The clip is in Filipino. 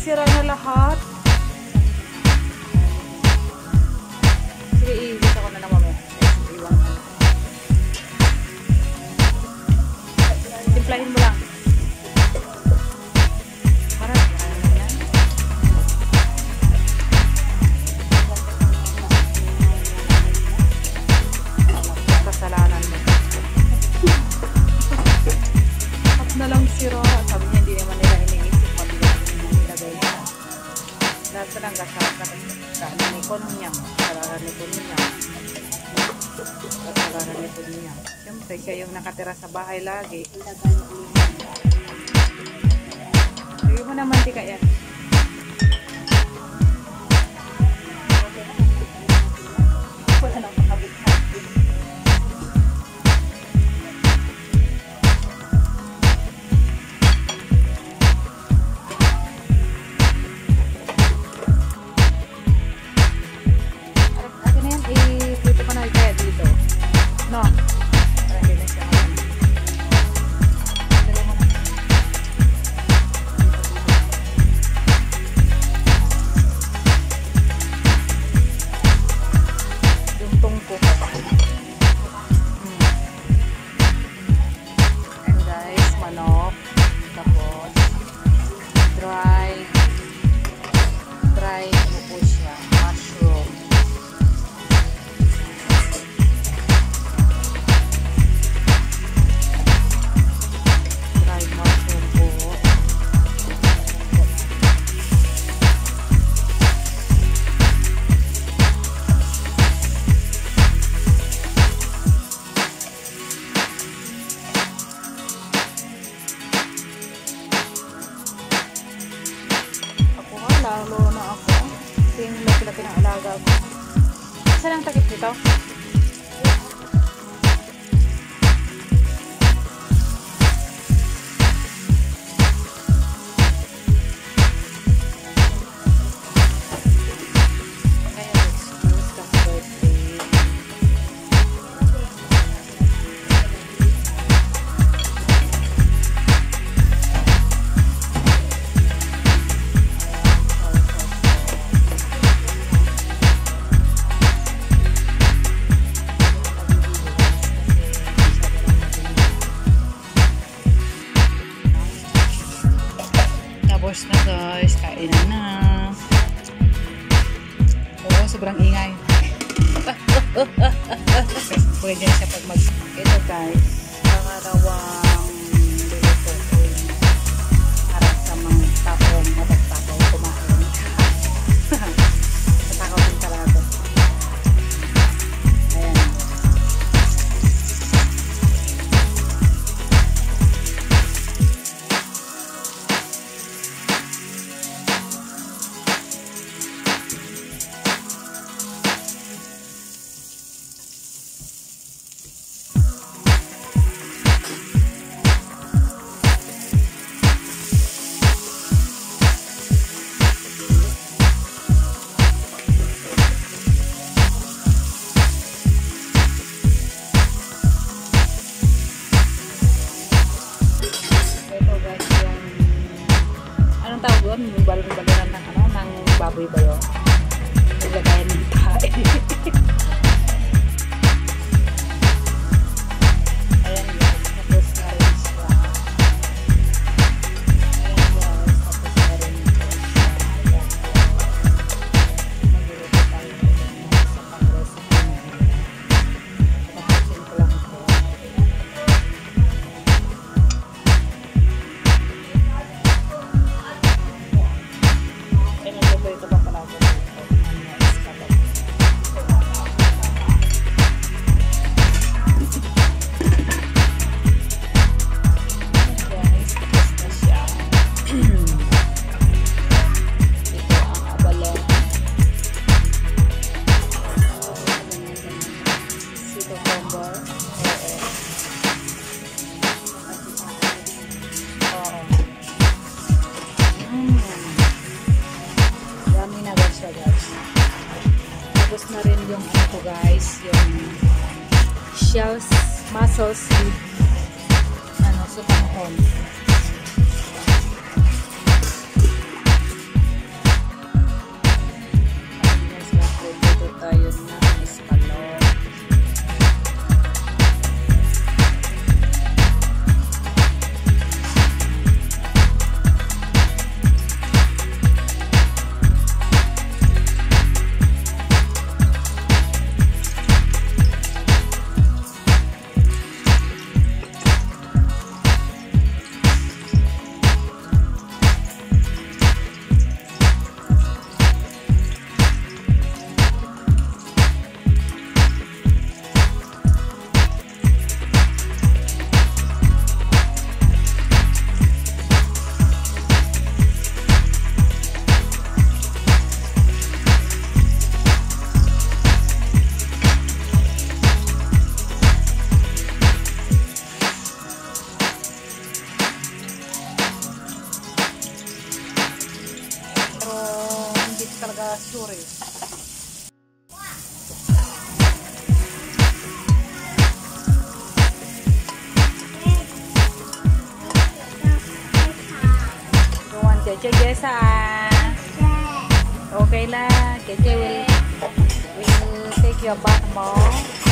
sira na lahat. Sige, i-ibig ako na lang mamaya. Iwan ko. Timplahin mo lang. Para ano yan? Kasalanan mo. At na lang sira. Sabi niya, hindi naman nila iniisip mabigat yung nilagay niya. Lahat sa lang kanikon niya. Kasalanan niya. Siyempre, siya yung nakatira sa bahay lagi. Sige mo naman, di kaya. Wala nang pakabit-habit. Ito pa na kaya dito. No. Parang hindi na siya naman. Dali mo na. Yung tungko. And guys, manok. Tapos, dry ano po siya. Mushroom. Lalo na ako. Kasi yung laki-laki ng alaga ko. Saan ang takip dito? Tapos na guys, kainan na. Oo, sobrang ingay. Pwede dyan siya pag ito guys, pangalawang dito ko para sa mga tapong matagtakaw kumain. Matakaw din talaga. Ayan. Yung balon-balonan ng ano, ng baboy ba yun? Naglagayan ng kain. Ayan guys, tapos na rin siya. Ayan guys, tapos na rin siya. Magluluto tayo sa pang-recipe na. Tapusin ko lang ito. Ito ba pala ito? Guys, tapos na siya. Ito ang abalon. Sito combo. Yummy na ba siya guys. Tapos na rin yung ano ko guys, yung shells, mussels with ano, sotanghon. talaga sure. You want Cheche Jessa? Okay lah, Cheche will take your bath more.